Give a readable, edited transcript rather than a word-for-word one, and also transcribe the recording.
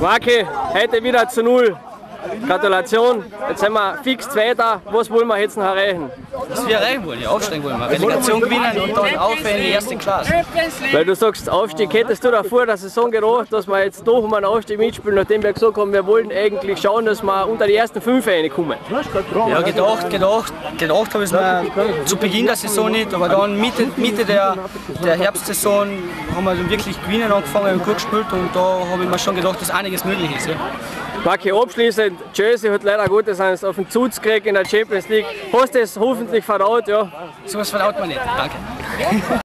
Marki, heute wieder zu 0. Gratulation, jetzt sind wir fix Zweiter. Was wollen wir jetzt noch erreichen? Was wir erreichen wollen, ja, aufsteigen wollen wir. Relegation gewinnen und dann aufhören in die erste Klasse. Weil du sagst, Aufstieg, hättest du da vor der Saison gedacht, dass wir jetzt doch um einen Aufstieg mitspielen, nachdem wir gesagt haben, wir wollen eigentlich schauen, dass wir unter die ersten 5 reinkommen? Ja, gedacht habe ich es mir zu Beginn der Saison nicht, aber dann Mitte der Herbstsaison haben wir dann wirklich gewinnen angefangen und gut gespielt und da habe ich mir schon gedacht, dass einiges möglich ist. Ja. Marki, abschließend, Jersey hat leider Gottes eins auf den Zuz gekriegt in der Champions League. Hast du es hoffentlich verdaut, ja? So was verdaut man nicht, danke.